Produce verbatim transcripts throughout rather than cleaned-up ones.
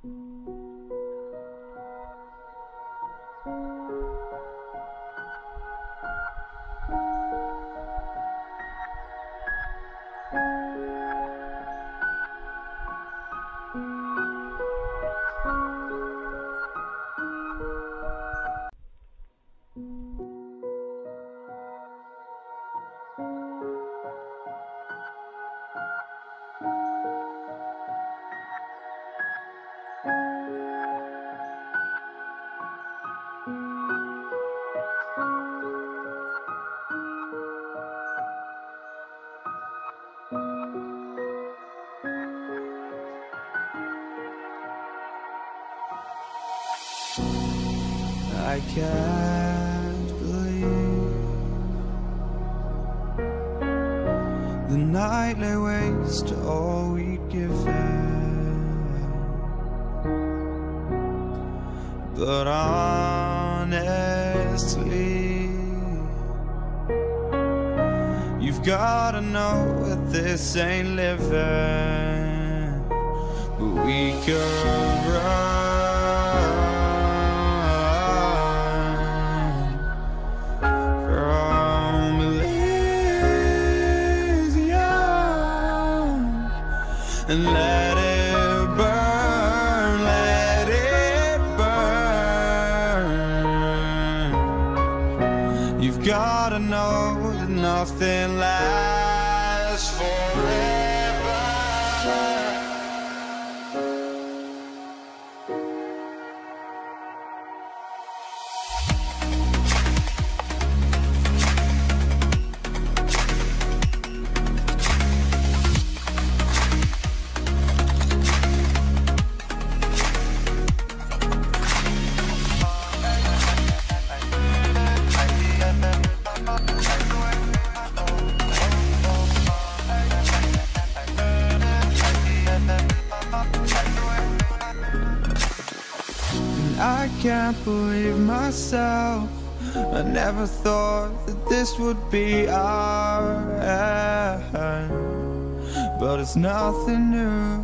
I can't believe the night lay waste to all we'd given, but honestly, you've gotta know that this ain't living, but we could run and let it burn, let it burn. You've gotta know that nothing lasts forever. I can't believe myself. I never thought that this would be our end, but it's nothing new.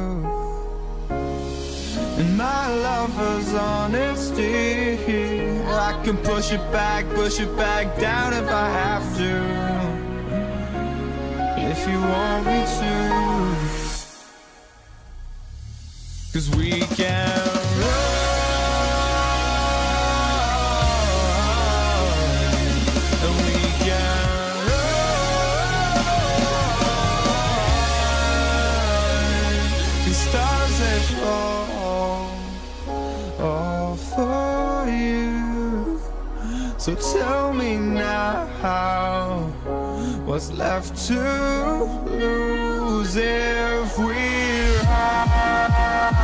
And my lover's honesty, I can push it back, push it back down if I have to, if you want me to, 'cause we can run. Stars that fall, all for you. So tell me now, what's left to lose if we run?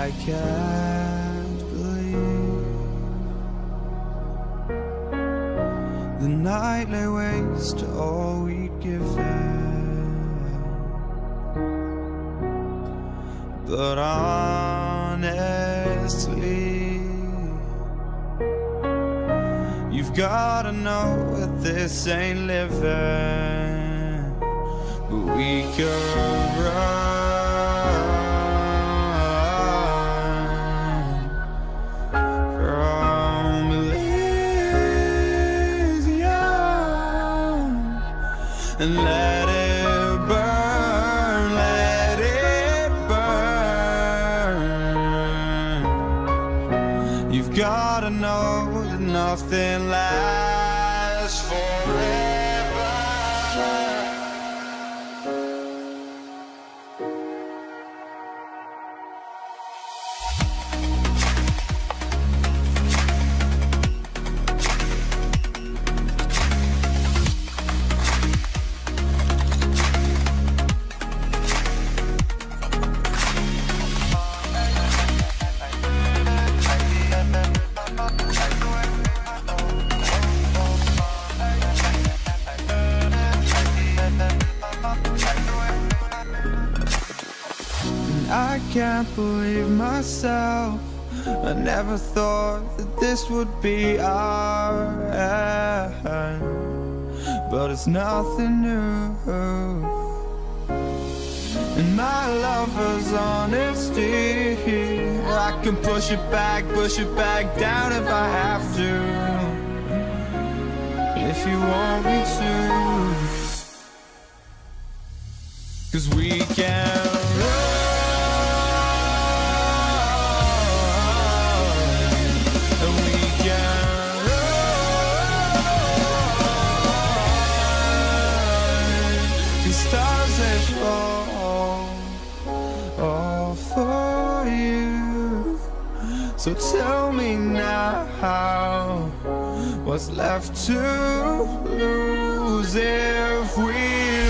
I can't believe the night lay waste to all we'd given. But honestly, you've gotta know that this ain't living. But we could run from Elysium and let it burn, let it burn. You've gotta know that nothing lasts forever. I can't believe myself. I never thought that this would be our end, but it's nothing new. And my lover's honesty, I can push it back, push it back down if I have to, if you want me to. 'Cause we can run stars that fall, all for you. So tell me now, what's left to lose if we